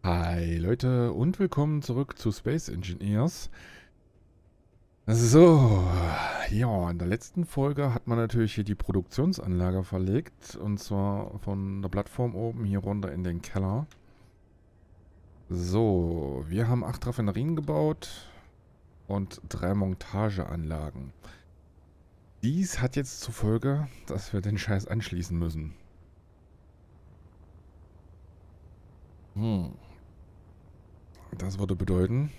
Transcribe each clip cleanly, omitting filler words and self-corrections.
Hi Leute und willkommen zurück zu Space Engineers. So, ja, in der letzten Folge hat man natürlich hier die Produktionsanlage verlegt und zwar von der Plattform oben hier runter in den Keller. So, wir haben 8 Raffinerien gebaut und 3 Montageanlagen. Dies hat jetzt zur Folge, dass wir den Scheiß anschließen müssen. Hm, das würde bedeuten,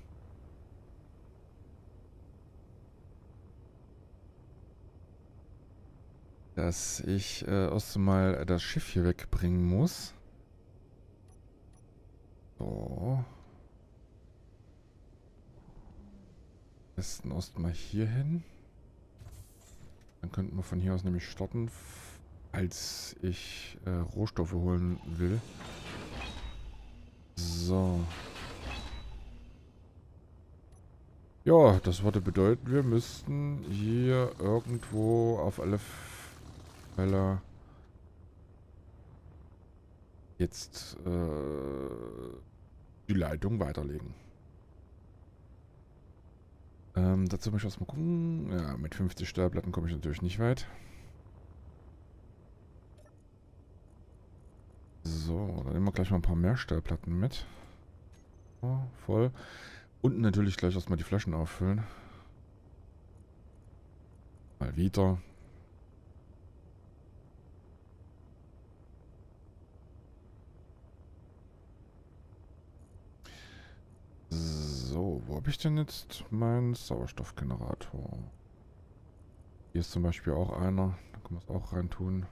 dass ich erst mal das Schiff hier wegbringen muss. So. Am besten erstmal hier hin. Dann könnten wir von hier aus nämlich starten, als ich Rohstoffe holen will. So. Ja, das würde bedeuten, wir müssten hier irgendwo auf alle Fälle jetzt die Leitung weiterlegen. Dazu muss ich erstmal gucken. Ja, mit 50 Steuerplatten komme ich natürlich nicht weit. So, dann nehmen wir gleich mal ein paar mehr Steuerplatten mit. Oh, voll. Und natürlich gleich erstmal die Flaschen auffüllen. Mal wieder. So, wo habe ich denn jetzt meinen Sauerstoffgenerator? Hier ist zum Beispiel auch einer. Da können wir es auch rein tun.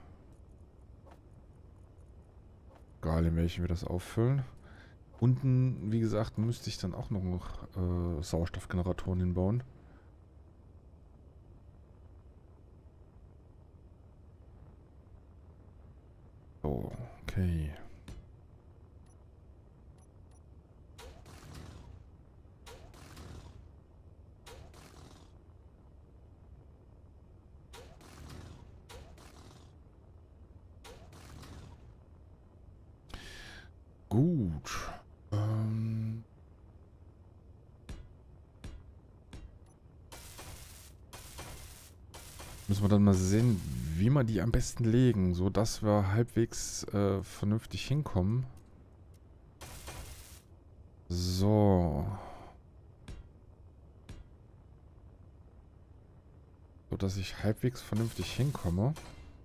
Egal, in welchen wir das auffüllen. Unten, wie gesagt, müsste ich dann auch noch Sauerstoffgeneratoren hinbauen. So, okay. Gut. Müssen wir dann mal sehen, wie wir die am besten legen, so dass wir halbwegs vernünftig hinkommen. So. So dass ich halbwegs vernünftig hinkomme.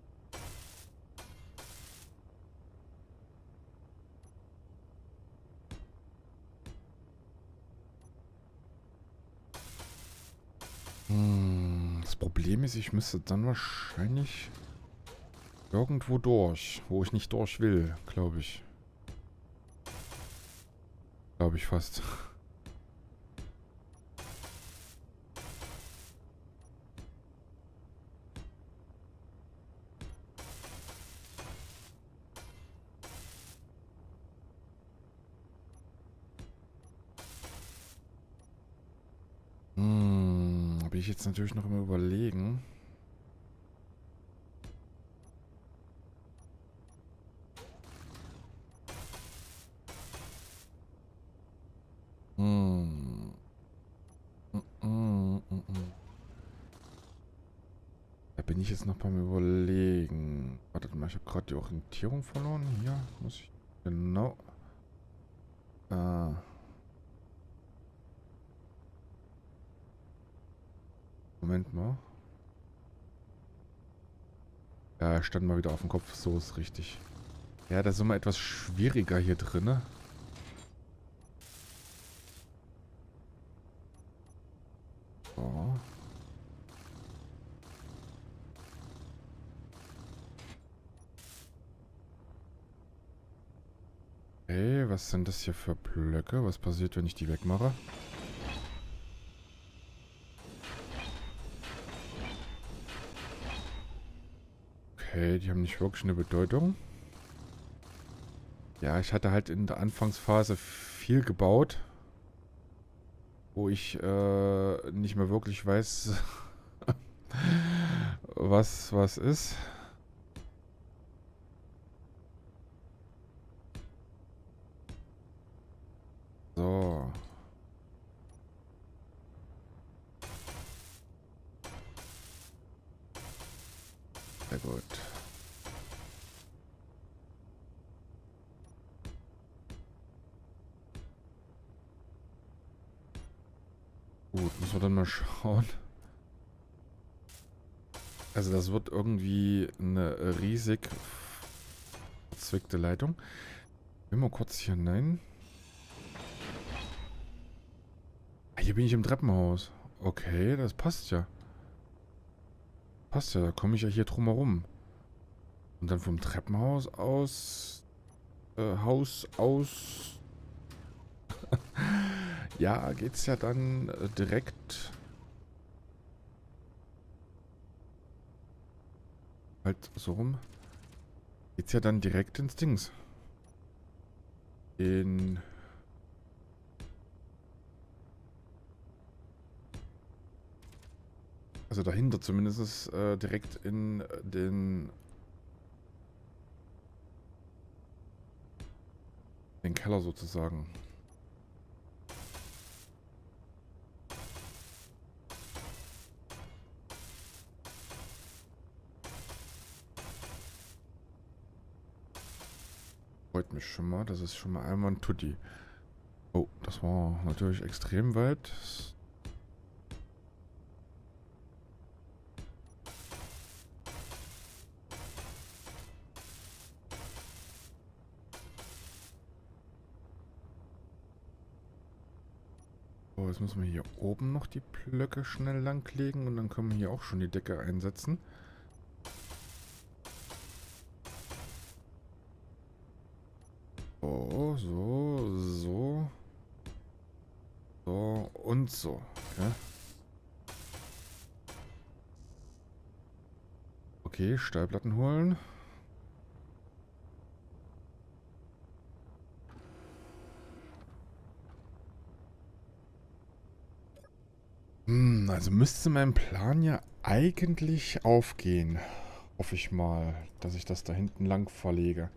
Das Problem ist, ich müsste dann wahrscheinlich irgendwo durch, wo ich nicht durch will, glaube ich. Glaube ich fast. Bin ich jetzt natürlich noch immer überlegen. Hm. Da bin ich jetzt noch beim Überlegen. Wartet mal, ich habe gerade die Orientierung verloren. Hier muss ich... Genau. Ah. Moment mal. Ja, stand mal wieder auf dem Kopf. So ist richtig. Ja, das ist immer etwas schwieriger hier drin. So. Hey, was sind das hier für Blöcke? Was passiert, wenn ich die wegmache? Okay, die haben nicht wirklich eine Bedeutung. Ja, ich hatte halt in der Anfangsphase viel gebaut, wo ich nicht mehr wirklich weiß, was ist. So. Sehr gut. Gut, müssen wir dann mal schauen. Also das wird irgendwie eine riesig verzwickte Leitung. Ich will mal kurz hier hinein. Ah, hier bin ich im Treppenhaus. Okay, das passt ja. Passt ja, da komme ich ja hier drum herum. Und dann vom Treppenhaus aus... Haus aus... Ja, geht's ja dann direkt... Halt so rum. Geht's ja dann direkt ins Dings. Also dahinter zumindest direkt in den Keller sozusagen. Freut mich schon mal. Das ist schon mal einmal ein Tutti. Oh, das war natürlich extrem weit. So, jetzt müssen wir hier oben noch die Blöcke schnell langlegen und dann können wir hier auch schon die Decke einsetzen. So, so. So und so. Okay, okay, Stahlplatten holen. Also müsste mein Plan ja eigentlich aufgehen. Hoffe ich mal, dass ich das da hinten lang verlege.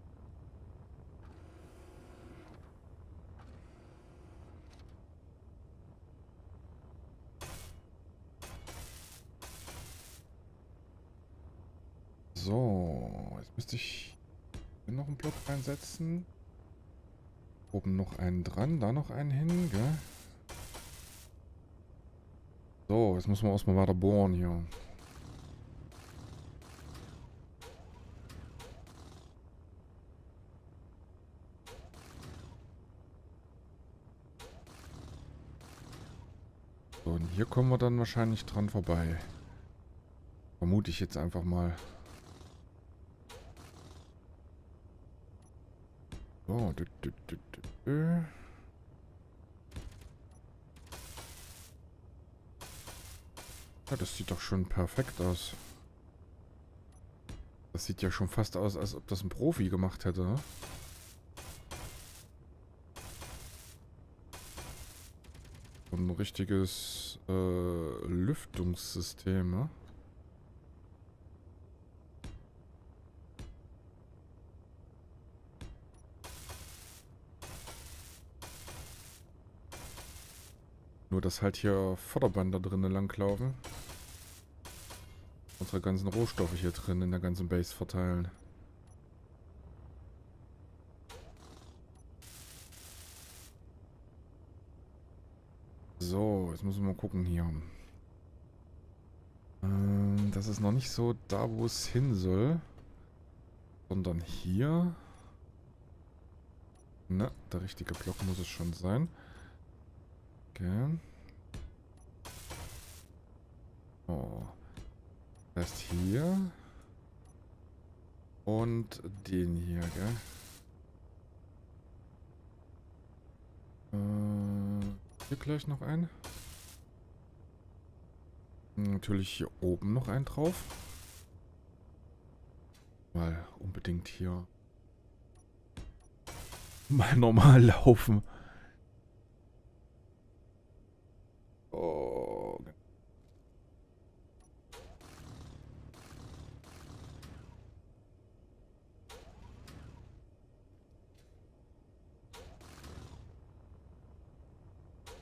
So, jetzt müsste ich hier noch einen Block reinsetzen. Oben noch einen dran, da noch einen hin, gell? So, jetzt müssen wir erstmal weiter bohren hier. So, und hier kommen wir dann wahrscheinlich dran vorbei. Vermute ich jetzt einfach mal. So, ja, das sieht doch schon perfekt aus. Das sieht ja schon fast aus, als ob das ein Profi gemacht hätte, ne? So ein richtiges Lüftungssystem, ne? Nur, dass halt hier Förderbänder drinnen langlaufen. Unsere ganzen Rohstoffe hier drin in der ganzen Base verteilen. So, jetzt müssen wir mal gucken hier. Das ist noch nicht so da, wo es hin soll. Sondern hier. Ne, der richtige Block muss es schon sein. Okay. Oh. Das heißt hier. Und den hier, gell? Hier gleich noch ein. Natürlich hier oben noch einen drauf. Mal unbedingt hier mal normal laufen. Oh.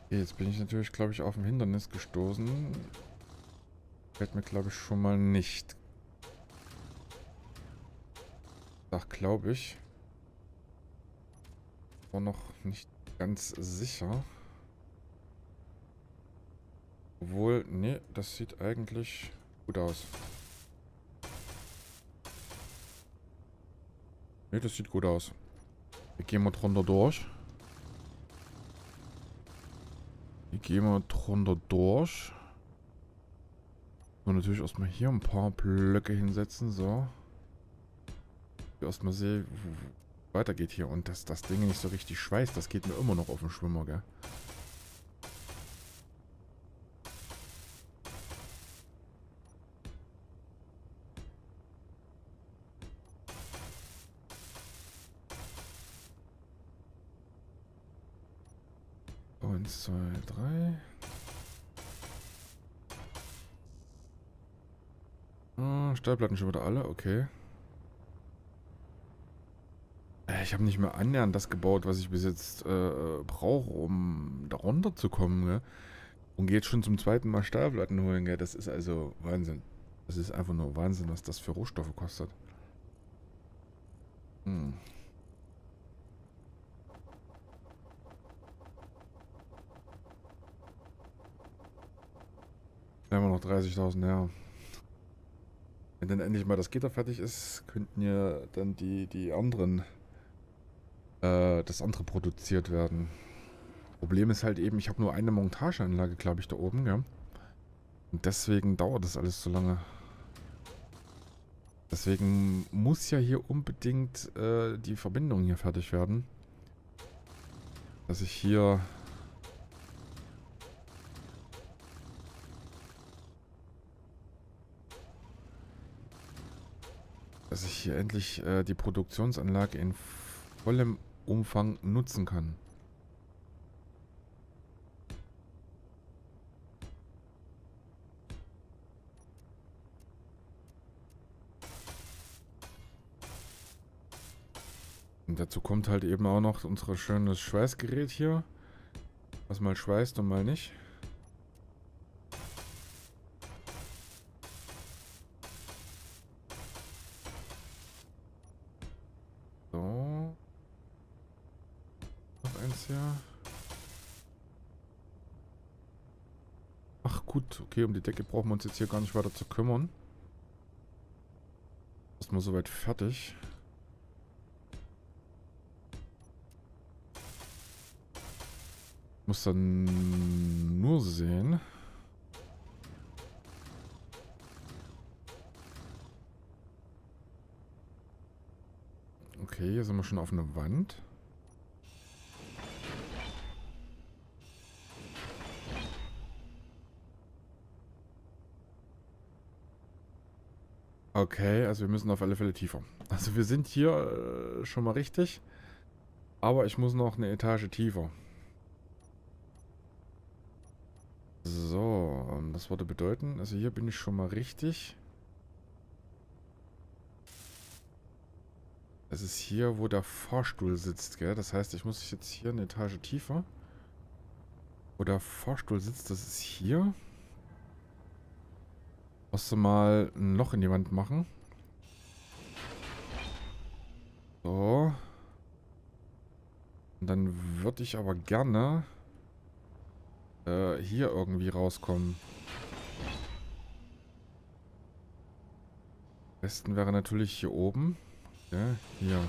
Okay, jetzt bin ich natürlich, glaube ich, auf ein Hindernis gestoßen. Fällt mir, glaube ich, schon mal nicht. Ach, glaube ich. War noch nicht ganz sicher. Obwohl, nee, das sieht eigentlich gut aus. Nee, das sieht gut aus. Wir gehen mal drunter durch. Wir gehen mal drunter durch. So, natürlich erstmal hier ein paar Blöcke hinsetzen, so. Erstmal sehen, wo weitergeht hier. Und dass das Ding nicht so richtig schweißt, das geht mir immer noch auf den Schwimmer, gell? Eins, zwei, drei. Ah, Stahlplatten schon wieder alle, okay. Ich habe nicht mehr annähernd das gebaut, was ich bis jetzt brauche, um da runterzukommen, gell? Und geht schon zum zweiten Mal Stahlplatten holen, gell? Das ist also Wahnsinn. Das ist einfach nur Wahnsinn, was das für Rohstoffe kostet. Hm. Da haben wir noch 30.000, ja. Wenn dann endlich mal das Gitter fertig ist, könnten ja dann die anderen, das andere produziert werden. Problem ist halt eben, ich habe nur eine Montageanlage, glaube ich, da oben, gell? Und deswegen dauert das alles so lange. Deswegen muss ja hier unbedingt die Verbindung hier fertig werden. Dass ich hier... Dass ich hier endlich die Produktionsanlage in vollem Umfang nutzen kann. Und dazu kommt halt eben auch noch unser schönes Schweißgerät hier. Was mal schweißt und mal nicht. So. Noch eins hier. Ach gut, okay, um die Decke brauchen wir uns jetzt hier gar nicht weiter zu kümmern. Erstmal soweit fertig. Muss dann nur sehen. Okay, hier sind wir schon auf einer Wand. Okay, also wir müssen auf alle Fälle tiefer. Also wir sind hier schon mal richtig. Aber ich muss noch eine Etage tiefer. So, das würde bedeuten, also hier bin ich schon mal richtig. Es ist hier, wo der Fahrstuhl sitzt, gell? Das heißt, ich muss jetzt hier eine Etage tiefer. Wo der Fahrstuhl sitzt, das ist hier. Musst du mal ein Loch in die Wand machen. So. Und dann würde ich aber gerne hier irgendwie rauskommen. Am besten wäre natürlich hier oben. Ja, hier.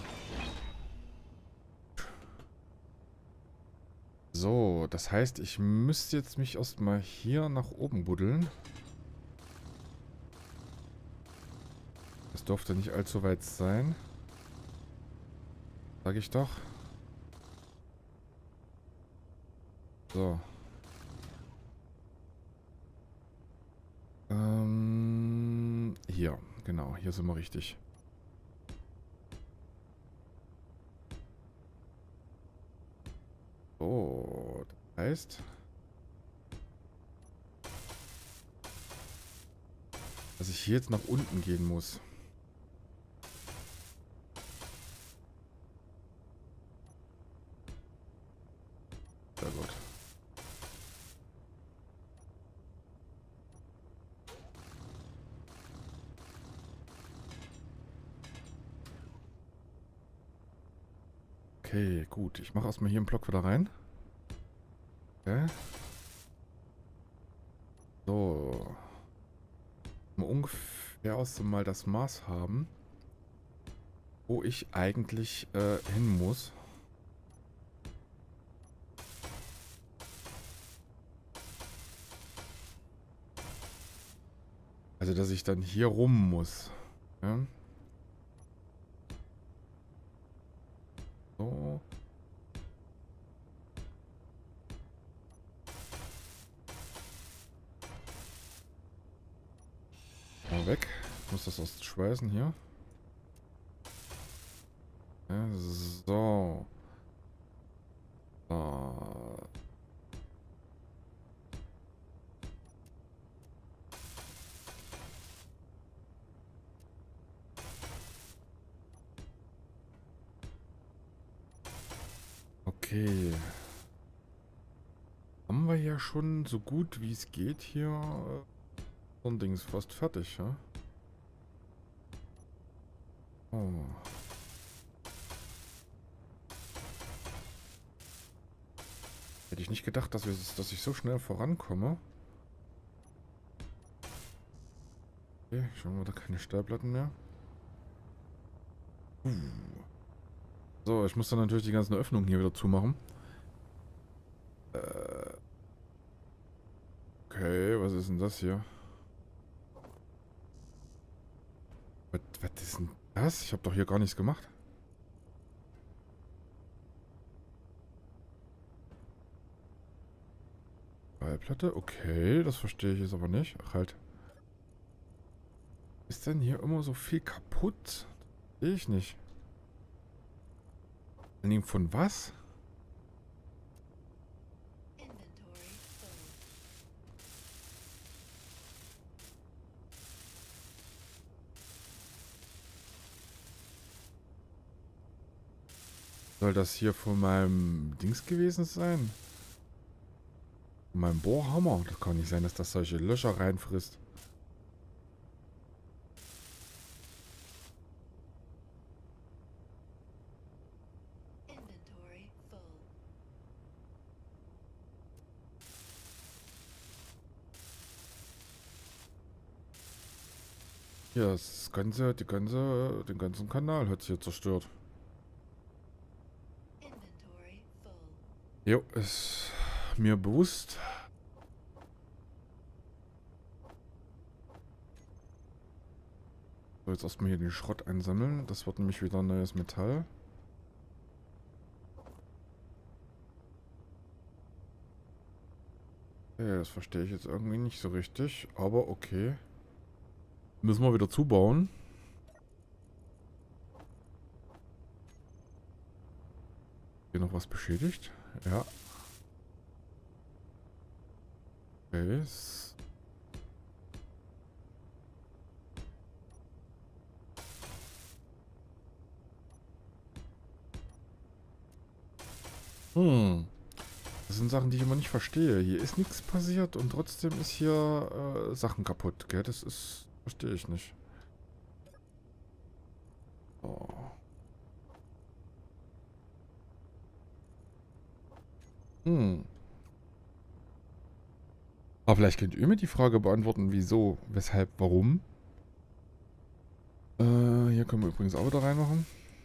So, das heißt, ich müsste jetzt mich erstmal hier nach oben buddeln. Das dürfte nicht allzu weit sein. Sag ich doch. So. Hier, genau, hier sind wir richtig. So, das heißt, dass ich hier jetzt nach unten gehen muss. Sehr gut. Okay, gut. Ich mache erstmal hier einen Block wieder rein. Okay. So. Mal ungefähr aus mal das Maß haben, wo ich eigentlich hin muss. Also, dass ich dann hier rum muss. Ja. So. Mal weg. Ich muss das erst schweißen hier. Ja, so. So. Okay. Haben wir ja schon so gut wie es geht hier. So ein Ding ist fast fertig, ja? Oh. Hätte ich nicht gedacht, dass ich so schnell vorankomme. Okay, schon wieder keine Stahlplatten mehr. So, ich muss dann natürlich die ganzen Öffnungen hier wieder zumachen. Okay, was ist denn das hier? Was ist denn das? Ich habe doch hier gar nichts gemacht. Stahlplatte? Okay, das verstehe ich jetzt aber nicht. Ach halt. Ist denn hier immer so viel kaputt? Sehe ich nicht. Vor allem von was? Soll das hier von meinem Dings gewesen sein? Von meinem Bohrhammer? Das kann nicht sein, dass das solche Löcher reinfrisst. Ja, das ganze, den ganzen Kanal hat es hier zerstört. Jo, ist mir bewusst. So, jetzt erstmal hier den Schrott einsammeln. Das wird nämlich wieder neues Metall. Okay, das verstehe ich jetzt irgendwie nicht so richtig. Aber okay. Müssen wir wieder zubauen. Hier noch was beschädigt? Ja. Okay. Das sind Sachen, die ich immer nicht verstehe. Hier ist nichts passiert und trotzdem ist hier Sachen kaputt, gell? Das ist... Verstehe ich nicht. Oh. Aber vielleicht könnt ihr mir die Frage beantworten, wieso, weshalb, warum. Hier können wir übrigens auch wieder reinmachen.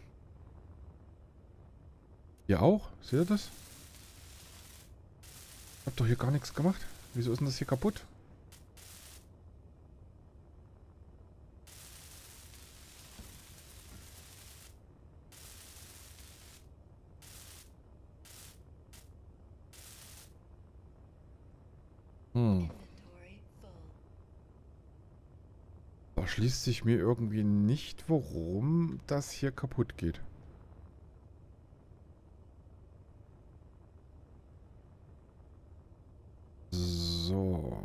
Ihr auch? Seht ihr das? Ich hab doch hier gar nichts gemacht. Wieso ist denn das hier kaputt? Da schließt sich mir irgendwie nicht, warum das hier kaputt geht. So.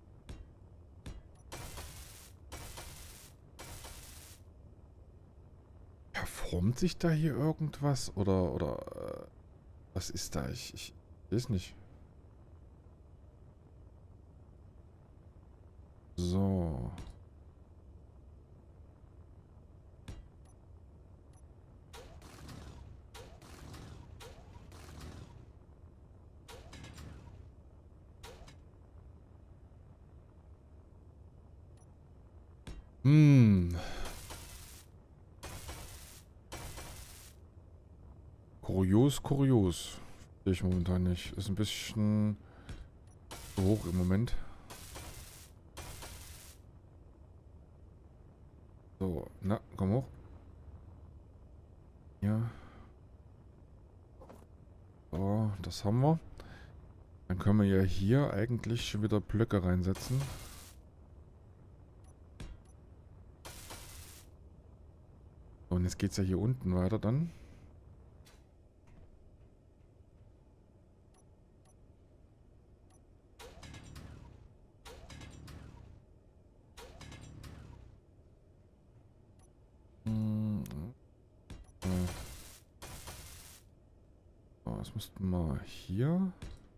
Verformt sich da hier irgendwas? Oder was ist da? Ich weiß nicht. So. Hm. Kurios, kurios. Sehe ich momentan nicht. Ist ein bisschen zu hoch im Moment. So, na, komm hoch. Ja. So, das haben wir. Dann können wir ja hier eigentlich schon wieder Blöcke reinsetzen. So, und jetzt geht es ja hier unten weiter dann. Hm, so, das müssten wir hier.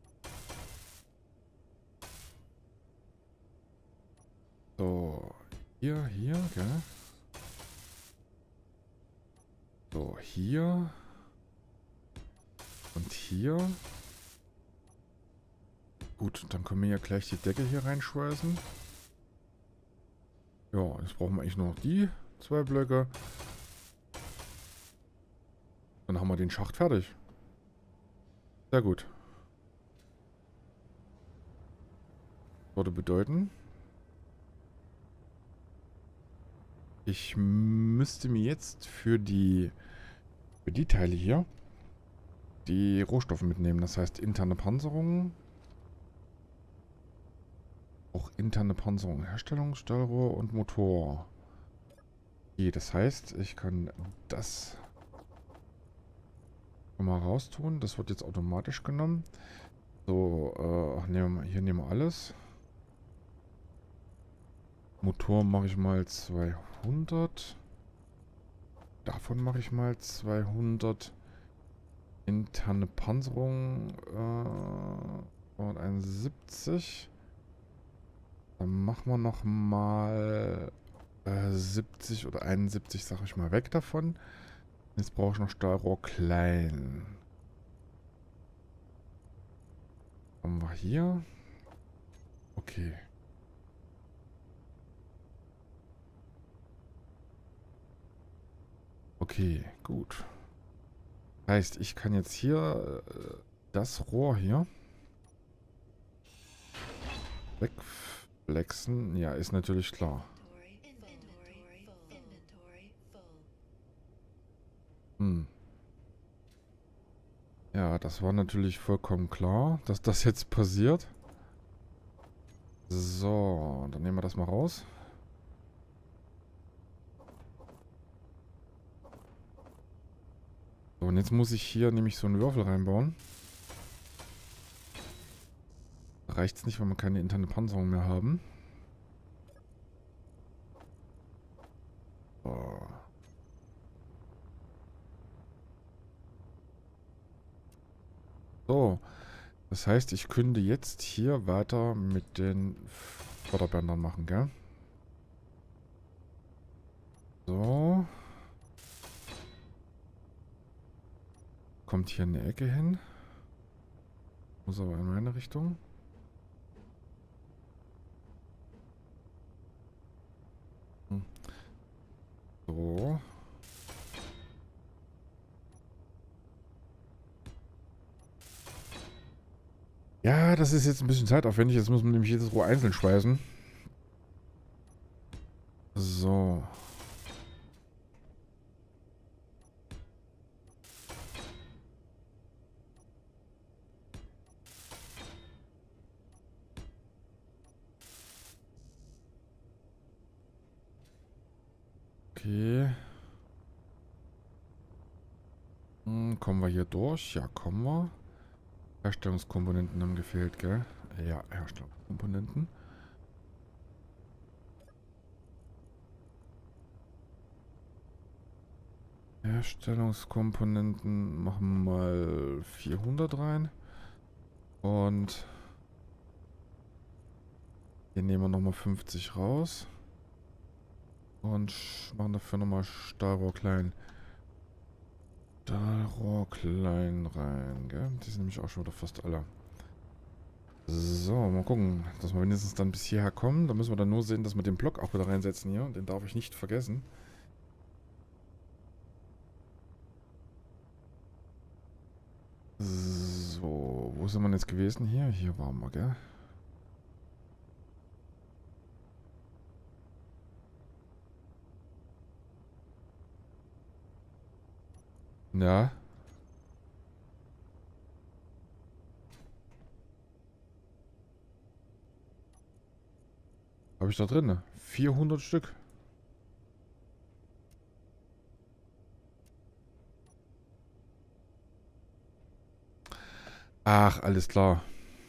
So, hier, gell? So, hier. Und hier. Gut, dann können wir ja gleich die Decke hier reinschweißen. Ja, jetzt brauchen wir eigentlich nur noch die 2 Blöcke. Dann haben wir den Schacht fertig. Sehr gut. Würde bedeuten, ich müsste mir jetzt für die Teile hier die Rohstoffe mitnehmen. Das heißt interne Panzerung. Auch interne Panzerung, Herstellung, Stahlrohr und Motor. Okay, das heißt, ich kann das mal raustun. Das wird jetzt automatisch genommen. So, hier nehmen wir alles. Motor mache ich mal 200. Davon mache ich mal 200. Interne Panzerung 171. Dann machen wir noch mal 70 oder 71, sag ich mal, weg davon. Jetzt brauche ich noch Stahlrohr klein. Haben wir hier. Okay. Okay, gut. Heißt, ich kann jetzt hier das Rohr hier wegflexen. Ja, ist natürlich klar. Hm. Ja, das war natürlich vollkommen klar, dass das jetzt passiert. So, dann nehmen wir das mal raus. So, und jetzt muss ich hier nämlich so einen Würfel reinbauen. Reicht's nicht, weil wir keine interne Panzerung mehr haben. So. So. Das heißt, ich könnte jetzt hier weiter mit den Förderbändern machen, gell? So. Kommt hier eine Ecke hin. Muss aber in meine Richtung. So. Ja, das ist jetzt ein bisschen zeitaufwendig. Jetzt muss man nämlich jedes Rohr einzeln schweißen. So. Okay. Kommen wir hier durch? Ja, kommen wir. Herstellungskomponenten haben gefehlt, gell? Ja, Herstellungskomponenten. Herstellungskomponenten machen wir mal 400 rein. Und hier nehmen wir nochmal 50 raus. Und machen dafür nochmal Stahlrohr klein. Stahlrohr klein rein, gell? Die sind nämlich auch schon wieder fast alle. So, mal gucken, dass wir wenigstens dann bis hierher kommen. Da müssen wir dann nur sehen, dass wir den Block auch wieder reinsetzen hier. Den darf ich nicht vergessen. So, wo sind wir jetzt gewesen? Hier waren wir, gell? Ja. Habe ich da drin? 400 Stück. Ach, alles klar.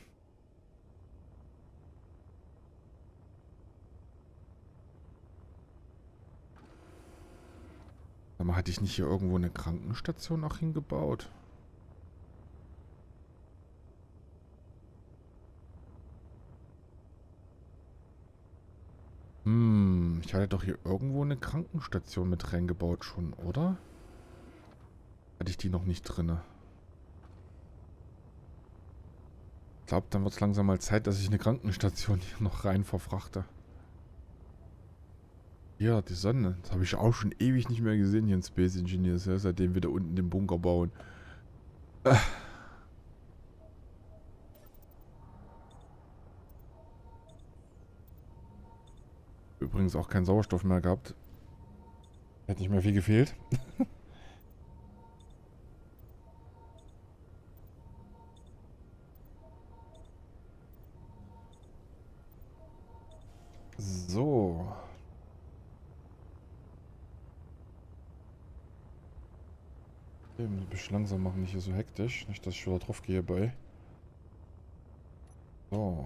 Sag mal, hatte ich nicht hier irgendwo eine Krankenstation auch hingebaut? Ich hatte doch hier irgendwo eine Krankenstation mit reingebaut schon, oder? Hatte ich die noch nicht drinne? Ich glaube, dann wird es langsam mal Zeit, dass ich eine Krankenstation hier noch rein verfrachte. Ja, die Sonne. Das habe ich auch schon ewig nicht mehr gesehen hier in Space Engineers, ja, seitdem wir da unten den Bunker bauen. Übrigens auch keinen Sauerstoff mehr gehabt. Hätte nicht mehr viel gefehlt. So. Okay, muss ein bisschen langsam machen, nicht hier so hektisch. Nicht, dass ich wieder drauf gehe bei. So.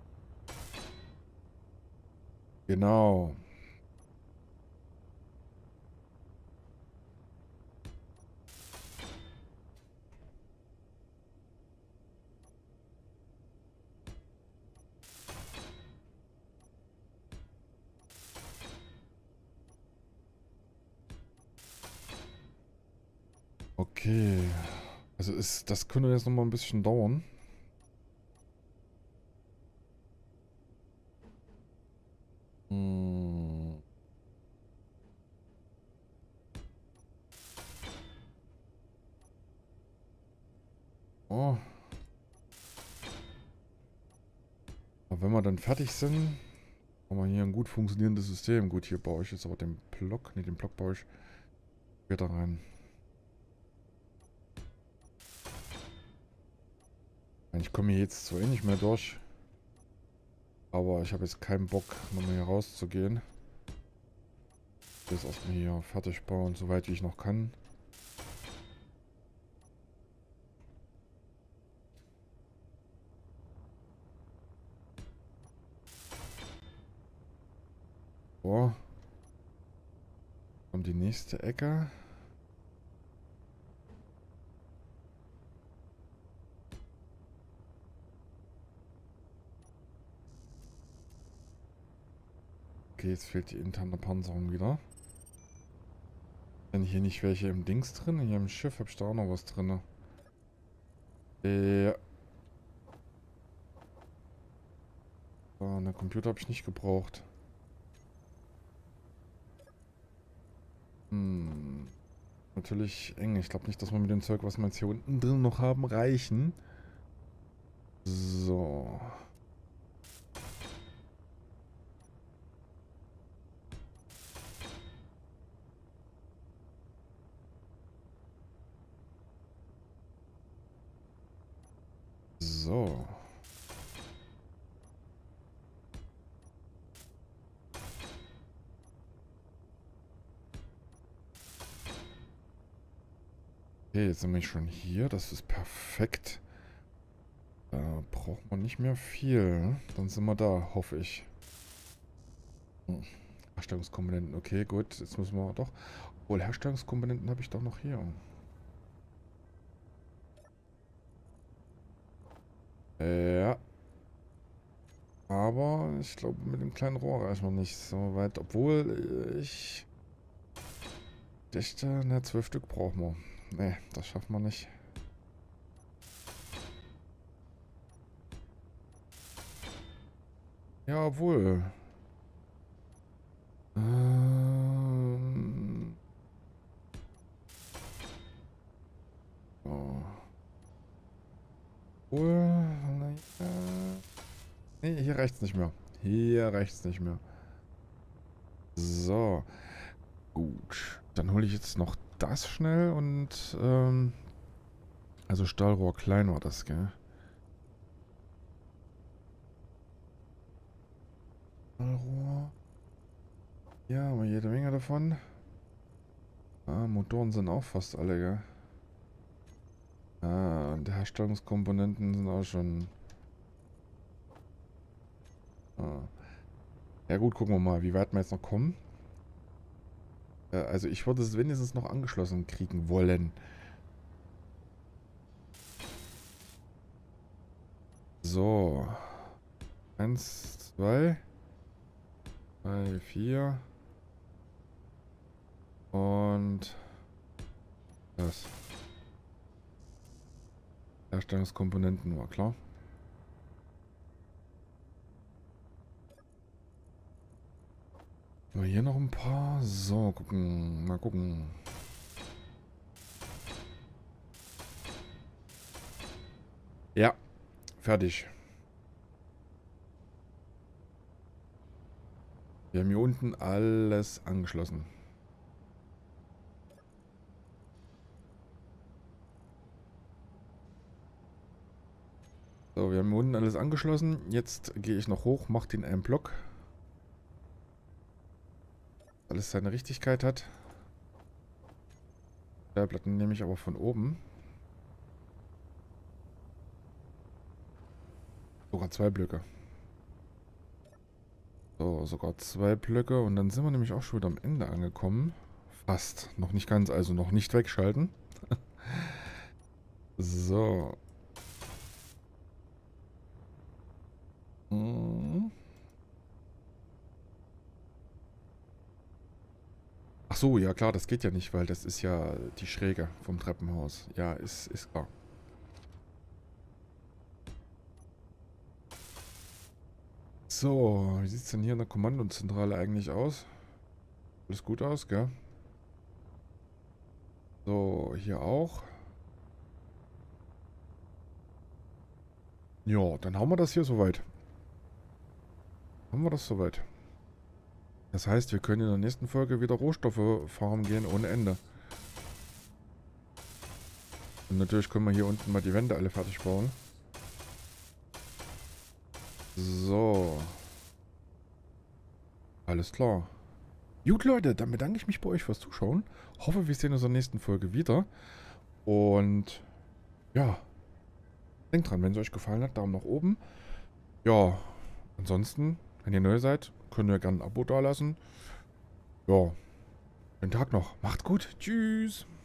Genau. Okay. Also das könnte jetzt noch mal ein bisschen dauern. Hm. Oh. Aber wenn wir dann fertig sind, haben wir hier ein gut funktionierendes System. Gut, hier baue ich jetzt aber den Block. Ne, den Block baue ich später rein. Ich komme hier jetzt zwar eh nicht mehr durch. Aber ich habe jetzt keinen Bock, nochmal hier rauszugehen. Ich will jetzt erstmal hier fertig bauen, soweit wie ich noch kann. So. Und die nächste Ecke. Okay, jetzt fehlt die interne Panzerung wieder. Denn hier nicht welche im Dings drin? Hier im Schiff habe ich da auch noch was drin. Ja. So, einen Computer habe ich nicht gebraucht. Natürlich eng. Ich glaube nicht, dass wir mit dem Zeug, was wir jetzt hier unten drin noch haben, reichen. So. So. Okay, jetzt sind wir schon hier. Das ist perfekt. Da braucht man nicht mehr viel. Dann sind wir da, hoffe ich. Herstellungskomponenten. Okay, gut. Jetzt müssen wir doch... Obwohl, Herstellungskomponenten habe ich doch noch hier. Ja. Aber ich glaube, mit dem kleinen Rohr reichen wir nicht so weit. Obwohl ich... Dichte, ne, 12 Stück brauchen wir. Ne, das schaffen wir nicht. Ja, obwohl. Oh. Obwohl, naja. Nee, hier reicht's nicht mehr. Hier reicht's nicht mehr. So. Gut. Dann hole ich jetzt noch das schnell und, also Stahlrohr klein war das, gell? Stahlrohr. Ja, haben wir jede Menge davon. Ah, Motoren sind auch fast alle, gell? Ah, und die Herstellungskomponenten sind auch schon... Ah. Ja gut, gucken wir mal, wie weit wir jetzt noch kommen. Also ich würde es wenigstens noch angeschlossen kriegen wollen. So. 1, 2, 3, 4. Und das. Herstellungskomponenten war klar. Haben wir hier noch ein paar? So, gucken. Mal gucken. Ja, fertig. Wir haben hier unten alles angeschlossen. So, wir haben hier unten alles angeschlossen. Jetzt gehe ich noch hoch, mache den einen Block. Alles seine Richtigkeit hat. Stahlplatten nehme ich aber von oben. Sogar 2 Blöcke. So, sogar 2 Blöcke. Und dann sind wir nämlich auch schon wieder am Ende angekommen. Fast. Noch nicht ganz, also noch nicht wegschalten. So. Ach so, ja klar, das geht ja nicht, weil das ist ja die Schräge vom Treppenhaus. Ja, ist klar. So, wie sieht es denn hier in der Kommandozentrale eigentlich aus? Alles gut aus, gell? So, hier auch. Ja, dann haben wir das hier soweit. Haben wir das soweit. Das heißt, wir können in der nächsten Folge wieder Rohstoffe farmen gehen ohne Ende. Und natürlich können wir hier unten mal die Wände alle fertig bauen. So. Alles klar. Gut, Leute, dann bedanke ich mich bei euch fürs Zuschauen. Hoffe, wir sehen uns in der nächsten Folge wieder. Und ja, denkt dran, wenn es euch gefallen hat, Daumen nach oben. Ja, ansonsten, wenn ihr neu seid, könnt ihr gerne ein Abo dalassen. Ja, schönen Tag noch. Macht's gut. Tschüss.